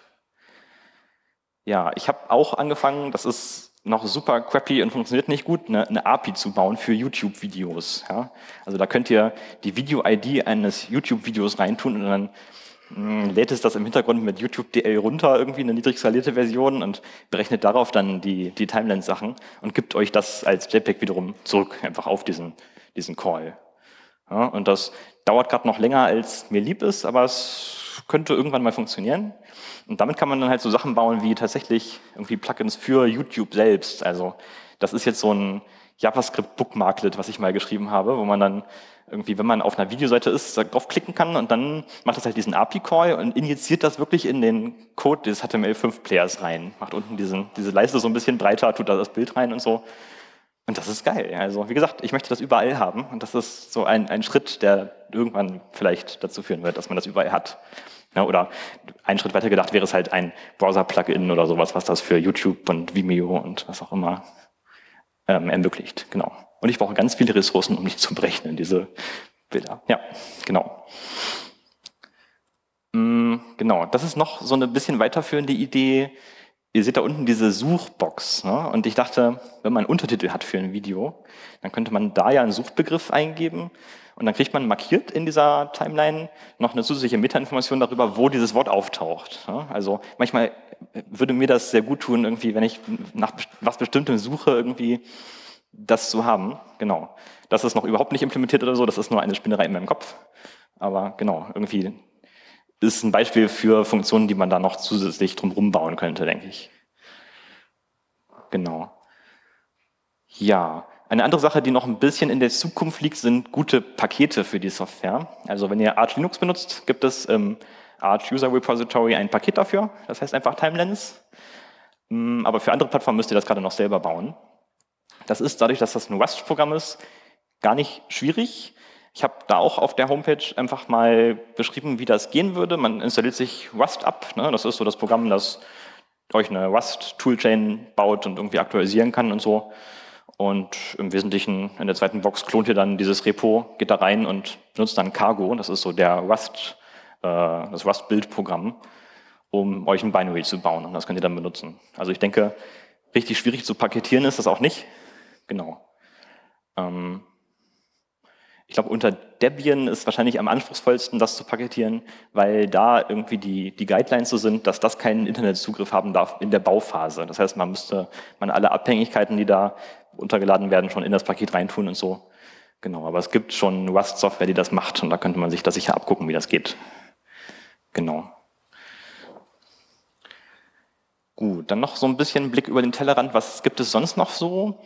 Ja, ich habe auch angefangen, das ist noch super crappy und funktioniert nicht gut, eine, eine A P I zu bauen für YouTube-Videos. Ja? Also da könnt ihr die Video-I D eines YouTube-Videos reintun und dann mh, lädt es das im Hintergrund mit YouTube D L runter, irgendwie eine niedrig skalierte Version und berechnet darauf dann die, die Timeline-Sachen und gibt euch das als JPEG wiederum zurück, einfach auf diesen, diesen Call. Ja? Und das dauert gerade noch länger, als mir lieb ist, aber es könnte irgendwann mal funktionieren. Und damit kann man dann halt so Sachen bauen wie tatsächlich irgendwie Plugins für YouTube selbst. Also das ist jetzt so ein JavaScript-Bookmarklet, was ich mal geschrieben habe, wo man dann irgendwie, wenn man auf einer Videoseite ist, draufklicken kann und dann macht das halt diesen A P I-Call und injiziert das wirklich in den Code des H T M L fünf Players rein. Macht unten diesen, diese Leiste so ein bisschen breiter, tut da das Bild rein und so. Und das ist geil. Also wie gesagt, ich möchte das überall haben und das ist so ein, ein Schritt, der irgendwann vielleicht dazu führen wird, dass man das überall hat. Ja, oder einen Schritt weiter gedacht wäre es halt ein Browser-Plugin oder sowas, was das für YouTube und Vimeo und was auch immer ähm, ermöglicht. Genau. Und ich brauche ganz viele Ressourcen, um nicht zu berechnen, diese Bilder. Ja, genau. Mm, genau, das ist noch so eine bisschen weiterführende Idee, ihr seht da unten diese Suchbox, ne? Und ich dachte, wenn man einen Untertitel hat für ein Video, dann könnte man da ja einen Suchbegriff eingeben und dann kriegt man markiert in dieser Timeline noch eine zusätzliche Metainformation darüber, wo dieses Wort auftaucht. Ne? Also manchmal würde mir das sehr gut tun, irgendwie, wenn ich nach was Bestimmtem suche, irgendwie das zu haben. Genau. Das ist noch überhaupt nicht implementiert oder so, das ist nur eine Spinnerei in meinem Kopf. Aber genau, irgendwie ist ein Beispiel für Funktionen, die man da noch zusätzlich drumherum bauen könnte, denke ich. Genau. Ja, eine andere Sache, die noch ein bisschen in der Zukunft liegt, sind gute Pakete für die Software. Also wenn ihr Arch Linux benutzt, gibt es im Arch User Repository ein Paket dafür, das heißt einfach Timelence. Aber für andere Plattformen müsst ihr das gerade noch selber bauen. Das ist dadurch, dass das ein Rust-Programm ist, gar nicht schwierig. Ich habe da auch auf der Homepage einfach mal beschrieben, wie das gehen würde. Man installiert sich Rust ab. Ne? Das ist so das Programm, das euch eine Rust-Toolchain baut und irgendwie aktualisieren kann und so. Und im Wesentlichen in der zweiten Box klont ihr dann dieses Repo, geht da rein und benutzt dann Cargo. Das ist so der Rust, äh, das Rust-Build-Programm, um euch ein Binary zu bauen. Und das könnt ihr dann benutzen. Also ich denke, richtig schwierig zu paketieren ist das auch nicht. Genau. Ähm, Ich glaube, unter Debian ist wahrscheinlich am anspruchsvollsten, das zu paketieren, weil da irgendwie die, die Guidelines so sind, dass das keinen Internetzugriff haben darf in der Bauphase. Das heißt, man müsste man alle Abhängigkeiten, die da untergeladen werden, schon in das Paket reintun und so. Genau, aber es gibt schon Rust-Software, die das macht und da könnte man sich das sicher abgucken, wie das geht. Genau. Gut, dann noch so ein bisschen Blick über den Tellerrand. Was gibt es sonst noch so?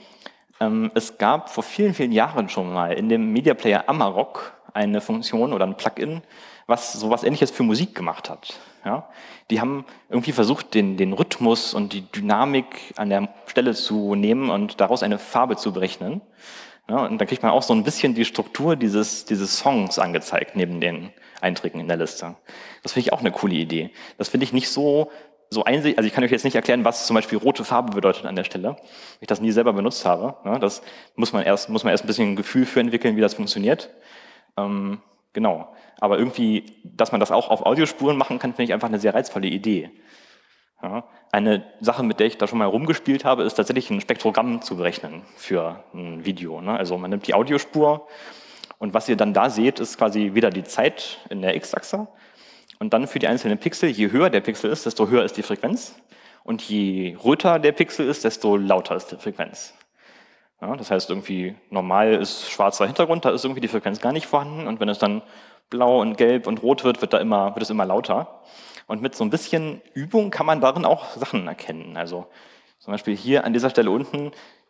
Es gab vor vielen, vielen Jahren schon mal in dem Media Player Amarok eine Funktion oder ein Plugin, was sowas Ähnliches für Musik gemacht hat. Ja? Die haben irgendwie versucht, den, den Rhythmus und die Dynamik an der Stelle zu nehmen und daraus eine Farbe zu berechnen. Ja, und dann kriegt man auch so ein bisschen die Struktur dieses, dieses Songs angezeigt, neben den Einträgen in der Liste. Das finde ich auch eine coole Idee. Das finde ich nicht so so einsehen, also ich kann euch jetzt nicht erklären, was zum Beispiel rote Farbe bedeutet an der Stelle, weil ich das nie selber benutzt habe. Ne? Das muss man erst, muss man erst ein bisschen ein Gefühl für entwickeln, wie das funktioniert. Ähm, genau. Aber irgendwie, dass man das auch auf Audiospuren machen kann, finde ich einfach eine sehr reizvolle Idee. Ja? Eine Sache, mit der ich da schon mal rumgespielt habe, ist tatsächlich ein Spektrogramm zu berechnen für ein Video. Ne? Also man nimmt die Audiospur und was ihr dann da seht, ist quasi wieder die Zeit in der X-Achse. Und dann für die einzelnen Pixel, je höher der Pixel ist, desto höher ist die Frequenz. Und je röter der Pixel ist, desto lauter ist die Frequenz. Ja, das heißt, irgendwie normal ist schwarzer Hintergrund, da ist irgendwie die Frequenz gar nicht vorhanden. Und wenn es dann blau und gelb und rot wird, wird, da immer, wird es immer lauter. Und mit so ein bisschen Übung kann man darin auch Sachen erkennen. Also zum Beispiel hier an dieser Stelle unten,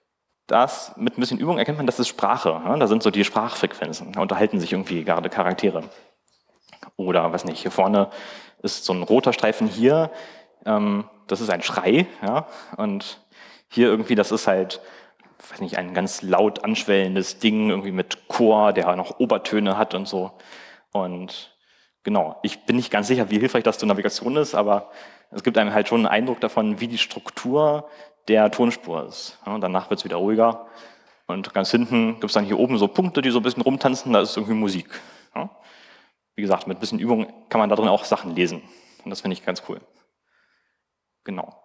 das, mit ein bisschen Übung erkennt man, das ist Sprache. Ja, da sind so die Sprachfrequenzen. Da unterhalten sich irgendwie gerade Charaktere. Oder, was nicht, hier vorne ist so ein roter Streifen hier, ähm, das ist ein Schrei, ja, und hier irgendwie, das ist halt, weiß nicht, ein ganz laut anschwellendes Ding, irgendwie mit Chor, der noch Obertöne hat und so. Und genau, ich bin nicht ganz sicher, wie hilfreich das zur Navigation ist, aber es gibt einem halt schon einen Eindruck davon, wie die Struktur der Tonspur ist. Ja, und danach wird es wieder ruhiger. Und ganz hinten gibt es dann hier oben so Punkte, die so ein bisschen rumtanzen, da ist irgendwie Musik. Ja. Wie gesagt, mit ein bisschen Übung kann man da drin auch Sachen lesen. Und das finde ich ganz cool. Genau.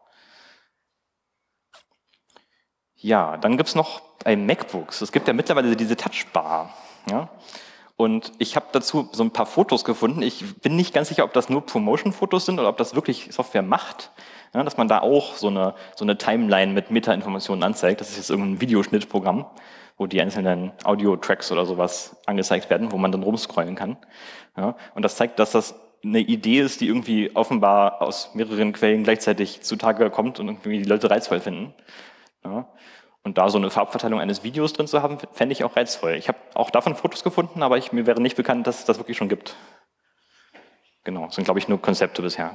Ja, dann gibt es noch bei MacBooks. Es gibt ja mittlerweile diese Touchbar. Ja? Und ich habe dazu so ein paar Fotos gefunden. Ich bin nicht ganz sicher, ob das nur Promotion-Fotos sind oder ob das wirklich Software macht. Ja, dass man da auch so eine, so eine Timeline mit Meta-Informationen anzeigt. Das ist jetzt irgendein Videoschnittprogramm, wo die einzelnen Audio-Tracks oder sowas angezeigt werden, wo man dann rumscrollen kann. Ja, und das zeigt, dass das eine Idee ist, die irgendwie offenbar aus mehreren Quellen gleichzeitig zutage kommt und irgendwie die Leute reizvoll finden. Ja, und da so eine Farbverteilung eines Videos drin zu haben, fände ich auch reizvoll. Ich habe auch davon Fotos gefunden, aber ich, mir wäre nicht bekannt, dass es das wirklich schon gibt. Genau, das sind, glaube ich, nur Konzepte bisher.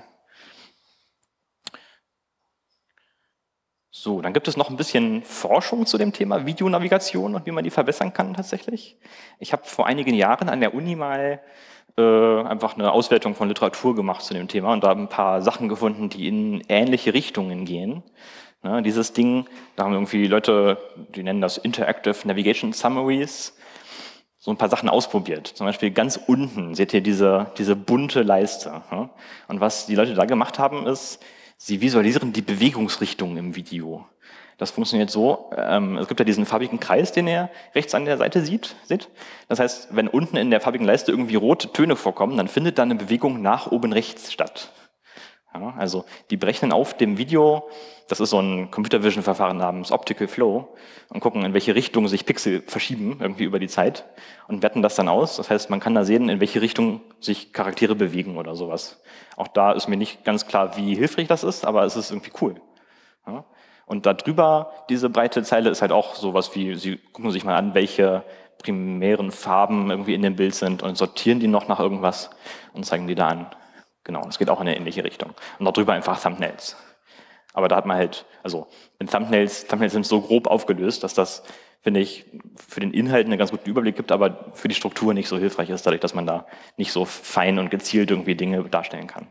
So, dann gibt es noch ein bisschen Forschung zu dem Thema Videonavigation und wie man die verbessern kann tatsächlich. Ich habe vor einigen Jahren an der Uni mal äh, einfach eine Auswertung von Literatur gemacht zu dem Thema und da ein paar Sachen gefunden, die in ähnliche Richtungen gehen. Ja, dieses Ding, da haben irgendwie Leute, die nennen das Interactive Navigation Summaries, so ein paar Sachen ausprobiert. Zum Beispiel ganz unten seht ihr diese, diese bunte Leiste. Ja? Und was die Leute da gemacht haben, ist, Sie visualisieren die Bewegungsrichtung im Video. Das funktioniert so, ähm, es gibt ja diesen farbigen Kreis, den ihr rechts an der Seite sieht, seht. Das heißt, wenn unten in der farbigen Leiste irgendwie rote Töne vorkommen, dann findet da eine Bewegung nach oben rechts statt. Ja, also die berechnen auf dem Video, das ist so ein Computer Vision Verfahren namens Optical Flow, und gucken, in welche Richtung sich Pixel verschieben, irgendwie über die Zeit, und werten das dann aus. Das heißt, man kann da sehen, in welche Richtung sich Charaktere bewegen oder sowas. Auch da ist mir nicht ganz klar, wie hilfreich das ist, aber es ist irgendwie cool. Ja. Und da drüber, diese breite Zeile, ist halt auch sowas wie, Sie gucken sich mal an, welche primären Farben irgendwie in dem Bild sind und sortieren die noch nach irgendwas und zeigen die da an. Genau, das geht auch in eine ähnliche Richtung. Und darüber einfach Thumbnails. Aber da hat man halt, also in Thumbnails, Thumbnails sind so grob aufgelöst, dass das, finde ich, für den Inhalt einen ganz guten Überblick gibt, aber für die Struktur nicht so hilfreich ist, dadurch, dass man da nicht so fein und gezielt irgendwie Dinge darstellen kann.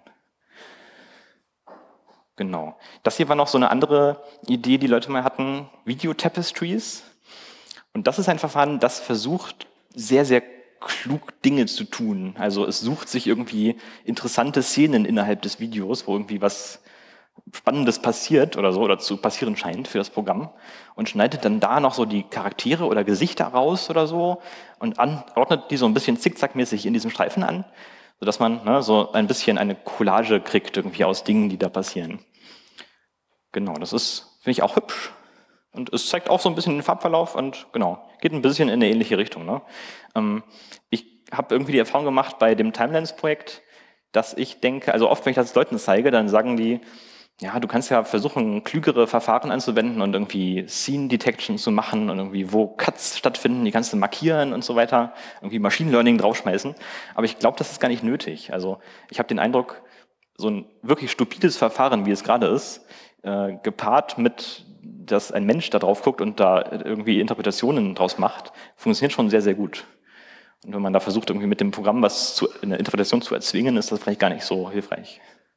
Genau. Das hier war noch so eine andere Idee, die Leute mal hatten, Video Tapestries. Und das ist ein Verfahren, das versucht, sehr, sehr klug Dinge zu tun. Also es sucht sich irgendwie interessante Szenen innerhalb des Videos, wo irgendwie was Spannendes passiert oder so, oder zu passieren scheint für das Programm, und schneidet dann da noch so die Charaktere oder Gesichter raus oder so und an, ordnet die so ein bisschen zickzackmäßig in diesem Streifen an, sodass man ne, so ein bisschen eine Collage kriegt irgendwie aus Dingen, die da passieren. Genau, das ist, finde ich, auch hübsch. Und es zeigt auch so ein bisschen den Farbverlauf und genau, geht ein bisschen in eine ähnliche Richtung. Ne? Ähm, ich habe irgendwie die Erfahrung gemacht bei dem Timelines-Projekt, dass ich denke, also oft, wenn ich das Leuten zeige, dann sagen die, ja, du kannst ja versuchen, klügere Verfahren anzuwenden und irgendwie Scene Detection zu machen und irgendwie, wo Cuts stattfinden, die kannst du markieren und so weiter, irgendwie Machine Learning draufschmeißen. Aber ich glaube, das ist gar nicht nötig. Also ich habe den Eindruck, so ein wirklich stupides Verfahren, wie es gerade ist, äh, gepaart mit, dass ein Mensch da drauf guckt und da irgendwie Interpretationen draus macht, funktioniert schon sehr, sehr gut. Und wenn man da versucht, irgendwie mit dem Programm was zu, eine Interpretation zu erzwingen, ist das vielleicht gar nicht so hilfreich.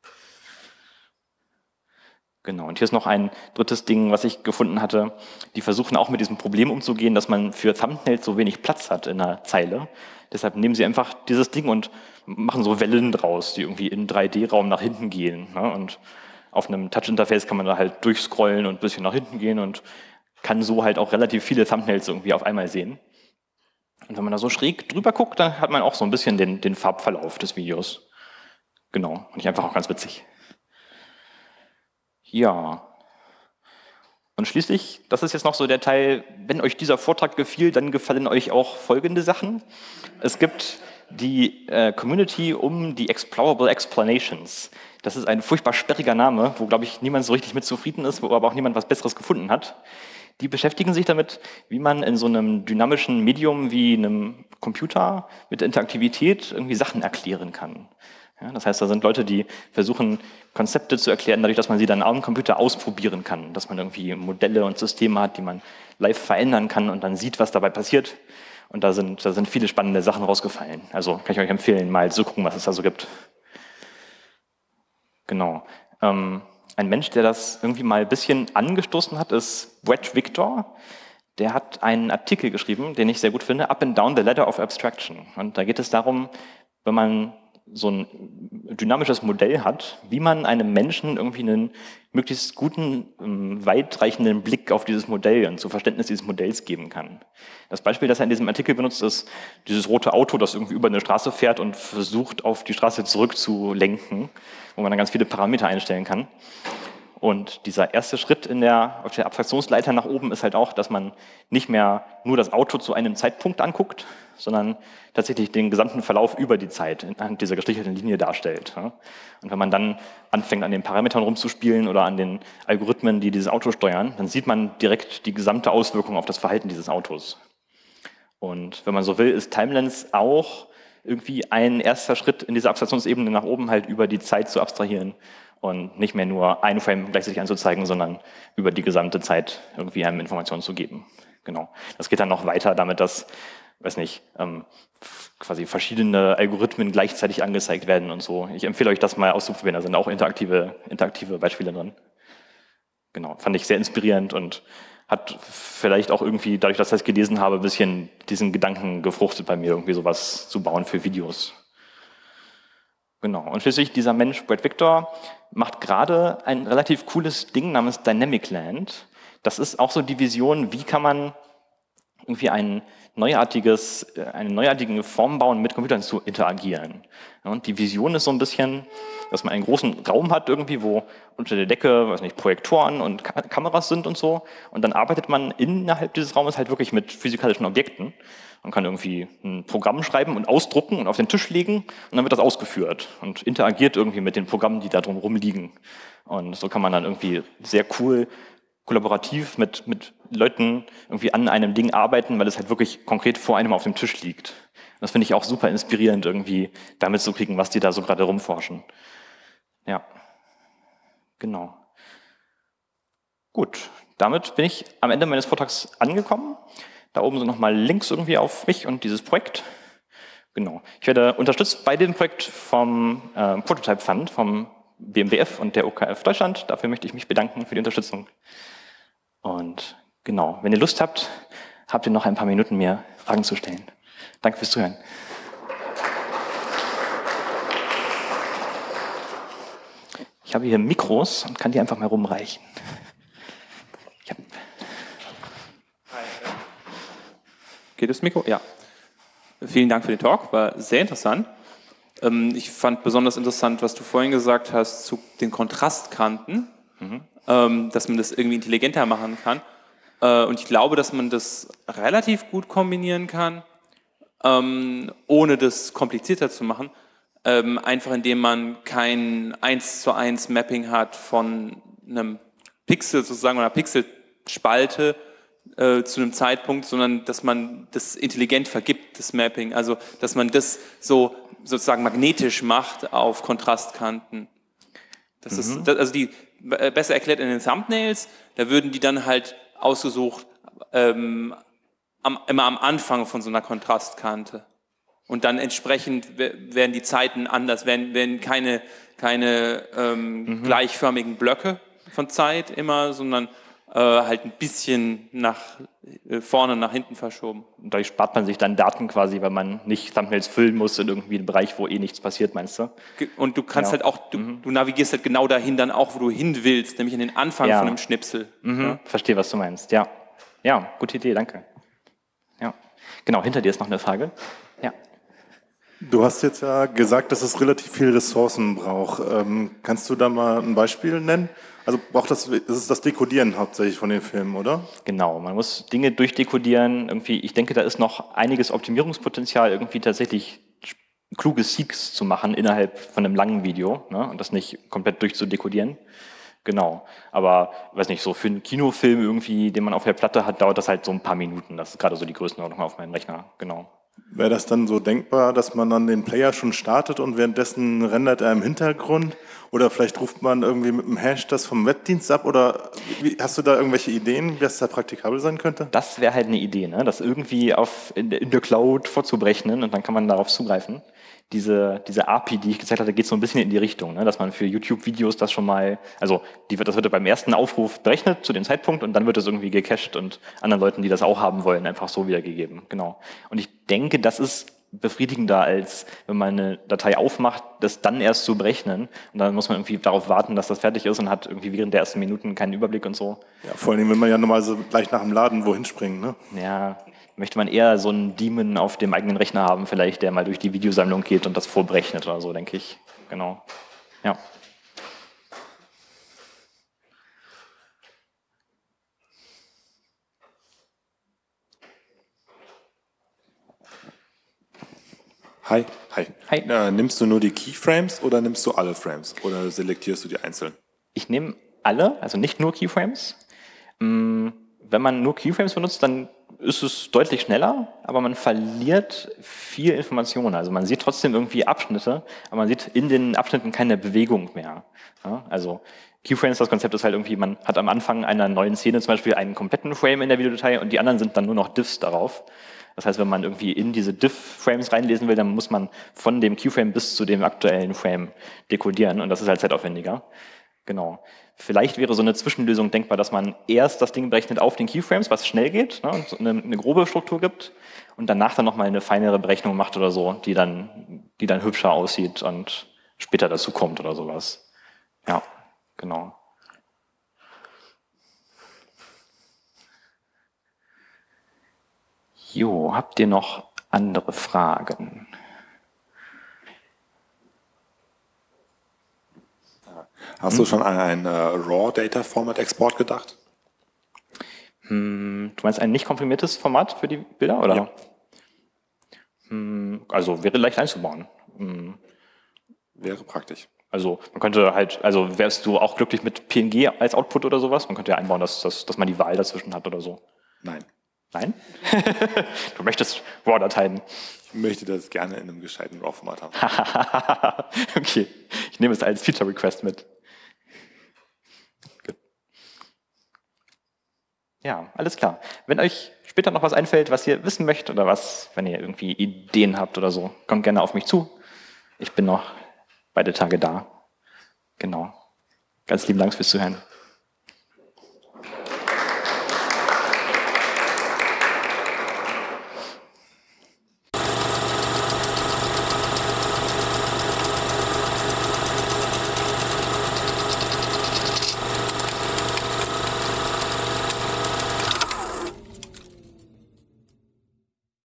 Genau, und hier ist noch ein drittes Ding, was ich gefunden hatte. Die versuchen auch mit diesem Problem umzugehen, dass man für Thumbnails so wenig Platz hat in einer Zeile. Deshalb nehmen sie einfach dieses Ding und machen so Wellen draus, die irgendwie in drei D Raum nach hinten gehen. Ne? Und auf einem Touch-Interface kann man da halt durchscrollen und ein bisschen nach hinten gehen und kann so halt auch relativ viele Thumbnails irgendwie auf einmal sehen. Und wenn man da so schräg drüber guckt, dann hat man auch so ein bisschen den, den Farbverlauf des Videos. Genau, und ich einfach auch ganz witzig. Ja. Und schließlich, das ist jetzt noch so der Teil, wenn euch dieser Vortrag gefiel, dann gefallen euch auch folgende Sachen. Es gibt die äh, Community um die Explorable Explanations. Das ist ein furchtbar sperriger Name, wo, glaube ich, niemand so richtig mit zufrieden ist, wo aber auch niemand was Besseres gefunden hat. Die beschäftigen sich damit, wie man in so einem dynamischen Medium wie einem Computer mit Interaktivität irgendwie Sachen erklären kann. Ja, das heißt, da sind Leute, die versuchen, Konzepte zu erklären, dadurch, dass man sie dann am Computer ausprobieren kann, dass man irgendwie Modelle und Systeme hat, die man live verändern kann und dann sieht, was dabei passiert. Und da sind, da sind viele spannende Sachen rausgefallen. Also kann ich euch empfehlen, mal zu gucken, was es da so gibt. Genau. Ähm, ein Mensch, der das irgendwie mal ein bisschen angestoßen hat, ist Brett Victor. Der hat einen Artikel geschrieben, den ich sehr gut finde, Up and Down the Ladder of Abstraction. Und da geht es darum, wenn man so ein dynamisches Modell hat, wie man einem Menschen irgendwie einen möglichst guten, weitreichenden Blick auf dieses Modell und zu Verständnis dieses Modells geben kann. Das Beispiel, das er in diesem Artikel benutzt, ist dieses rote Auto, das irgendwie über eine Straße fährt und versucht, auf die Straße zurückzulenken, wo man dann ganz viele Parameter einstellen kann. Und dieser erste Schritt in der, auf der Abstraktionsleiter nach oben ist halt auch, dass man nicht mehr nur das Auto zu einem Zeitpunkt anguckt, sondern tatsächlich den gesamten Verlauf über die Zeit anhand dieser gestrichelten Linie darstellt. Und wenn man dann anfängt, an den Parametern rumzuspielen oder an den Algorithmen, die dieses Auto steuern, dann sieht man direkt die gesamte Auswirkung auf das Verhalten dieses Autos. Und wenn man so will, ist Timelens auch irgendwie ein erster Schritt in dieser Abstraktionsebene nach oben, halt über die Zeit zu abstrahieren und nicht mehr nur ein Frame gleichzeitig anzuzeigen, sondern über die gesamte Zeit irgendwie einem Informationen zu geben. Genau. Das geht dann noch weiter damit, dass, weiß nicht, ähm, quasi verschiedene Algorithmen gleichzeitig angezeigt werden und so. Ich empfehle euch, das mal auszuprobieren. Da sind auch interaktive, interaktive Beispiele drin. Genau. Fand ich sehr inspirierend und hat vielleicht auch irgendwie, dadurch, dass ich das gelesen habe, ein bisschen diesen Gedanken gefruchtet bei mir, irgendwie sowas zu bauen für Videos. Genau. Und schließlich dieser Mensch, Brad Victor, macht gerade ein relativ cooles Ding namens Dynamic Land. Das ist auch so die Vision, wie kann man irgendwie ein neuartiges, eine neuartige Form bauen, mit Computern zu interagieren. Und die Vision ist so ein bisschen, dass man einen großen Raum hat irgendwie, wo unter der Decke, weiß nicht, Projektoren und Ka Kameras sind und so. Und dann arbeitet man innerhalb dieses Raumes halt wirklich mit physikalischen Objekten. Man kann irgendwie ein Programm schreiben und ausdrucken und auf den Tisch legen und dann wird das ausgeführt und interagiert irgendwie mit den Programmen, die da drum rumliegen. Und so kann man dann irgendwie sehr cool kollaborativ mit, mit Leuten irgendwie an einem Ding arbeiten, weil es halt wirklich konkret vor einem auf dem Tisch liegt. Das finde ich auch super inspirierend, irgendwie damit zu kriegen, was die da so gerade rumforschen. Ja, genau. Gut, damit bin ich am Ende meines Vortrags angekommen. Da oben sind nochmal Links irgendwie auf mich und dieses Projekt. Genau. Ich werde unterstützt bei dem Projekt vom äh, Prototype Fund, vom B M W F und der O K F Deutschland. Dafür möchte ich mich bedanken für die Unterstützung. Und genau, wenn ihr Lust habt, habt ihr noch ein paar Minuten, mir Fragen zu stellen. Danke fürs Zuhören. Ich habe hier Mikros und kann die einfach mal rumreichen. Ich hab Geht das Mikro? Ja. Vielen Dank für den Talk, war sehr interessant. Ich fand besonders interessant, was du vorhin gesagt hast zu den Kontrastkanten, mhm. dass man das irgendwie intelligenter machen kann. Und ich glaube, dass man das relativ gut kombinieren kann, ohne das komplizierter zu machen. Einfach indem man kein eins zu eins Mapping hat von einem Pixel sozusagen oder einer Pixelspalte äh, zu einem Zeitpunkt, sondern dass man das intelligent vergibt, das Mapping. Also dass man das so sozusagen magnetisch macht auf Kontrastkanten. Das mhm. ist das, also die besser erklärt in den Thumbnails, da würden die dann halt ausgesucht ähm, am, immer am Anfang von so einer Kontrastkante. Und dann entsprechend werden die Zeiten anders, werden, werden keine, keine ähm, mhm. gleichförmigen Blöcke von Zeit immer, sondern äh, halt ein bisschen nach äh, vorne, nach hinten verschoben. Und dadurch spart man sich dann Daten quasi, weil man nicht Thumbnails füllen muss in irgendwie einem Bereich, wo eh nichts passiert, meinst du? Und du kannst ja. halt auch, du, mhm. du navigierst halt genau dahin dann auch, wo du hin willst, nämlich an den Anfang ja. von einem Schnipsel. Mhm. Ja? Verstehe, was du meinst, ja. Ja, gute Idee, danke. Ja. Genau, hinter dir ist noch eine Frage. Ja. Du hast jetzt ja gesagt, dass es relativ viele Ressourcen braucht. Ähm, kannst du da mal ein Beispiel nennen? Also braucht das, das ist das Dekodieren hauptsächlich von den Filmen, oder? Genau, man muss Dinge durchdekodieren. Irgendwie, ich denke, da ist noch einiges Optimierungspotenzial, irgendwie tatsächlich kluge Seeks zu machen innerhalb von einem langen Video, ne? Und das nicht komplett durchzudekodieren. Genau, aber weiß nicht, so für einen Kinofilm irgendwie, den man auf der Platte hat, dauert das halt so ein paar Minuten. Das ist gerade so die Größenordnung auf meinem Rechner, genau. Wäre das dann so denkbar, dass man dann den Player schon startet und währenddessen rendert er im Hintergrund? Oder vielleicht ruft man irgendwie mit einem Hash das vom Webdienst ab? Oder wie, hast du da irgendwelche Ideen, wie das da praktikabel sein könnte? Das wäre halt eine Idee, ne? Das irgendwie auf, in, der, in der Cloud vorzuberechnen und dann kann man darauf zugreifen. Diese, diese A P I, die ich gezeigt hatte, geht so ein bisschen in die Richtung, ne? Dass man für YouTube-Videos das schon mal, also die wird, das wird beim ersten Aufruf berechnet zu dem Zeitpunkt und dann wird es irgendwie gecached und anderen Leuten, die das auch haben wollen, einfach so wiedergegeben. Genau. Und ich denke, das ist befriedigender, als wenn man eine Datei aufmacht, das dann erst zu berechnen und dann muss man irgendwie darauf warten, dass das fertig ist und hat irgendwie während der ersten Minuten keinen Überblick und so. Ja, vor allem, wenn man ja normalerweise gleich nach dem Laden wohin springen, ne? Ja, möchte man eher so einen Daemon auf dem eigenen Rechner haben, vielleicht, der mal durch die Videosammlung geht und das vorberechnet oder so, denke ich. Genau. Ja. Hi. Hi. Hi. Äh, nimmst du nur die Keyframes oder nimmst du alle Frames? Oder selektierst du die einzeln? Ich nehme alle, also nicht nur Keyframes. Wenn man nur Keyframes benutzt, dann ist es deutlich schneller, aber man verliert viel Information. Also man sieht trotzdem irgendwie Abschnitte, aber man sieht in den Abschnitten keine Bewegung mehr. Ja, also Keyframes, das Konzept ist halt irgendwie, man hat am Anfang einer neuen Szene zum Beispiel einen kompletten Frame in der Videodatei und die anderen sind dann nur noch Diffs darauf. Das heißt, wenn man irgendwie in diese Diff-Frames reinlesen will, dann muss man von dem Keyframe bis zu dem aktuellen Frame dekodieren und das ist halt zeitaufwendiger. Genau. Vielleicht wäre so eine Zwischenlösung denkbar, dass man erst das Ding berechnet auf den Keyframes, was schnell geht, ne, und so eine, eine grobe Struktur gibt und danach dann nochmal eine feinere Berechnung macht oder so, die dann, die dann hübscher aussieht und später dazu kommt oder sowas. Ja, genau. Jo, habt ihr noch andere Fragen? Hast hm. du schon an einen äh, Raw-Data-Format-Export gedacht? Hm, du meinst ein nicht komprimiertes Format für die Bilder, oder? Ja. Hm, also wäre leicht einzubauen. Hm. Wäre praktisch. Also man könnte halt, also wärst du auch glücklich mit P N G als Output oder sowas? Man könnte ja einbauen, dass, dass, dass man die Wahl dazwischen hat oder so. Nein. Nein? Du möchtest RAW-Dateien. Ich möchte das gerne in einem gescheiten RAW-Format haben. Okay, ich nehme es als Feature-Request mit. Gut. Ja, alles klar. Wenn euch später noch was einfällt, was ihr wissen möchtet oder was, wenn ihr irgendwie Ideen habt oder so, kommt gerne auf mich zu. Ich bin noch beide Tage da. Genau. Ganz lieben Dank fürs Zuhören.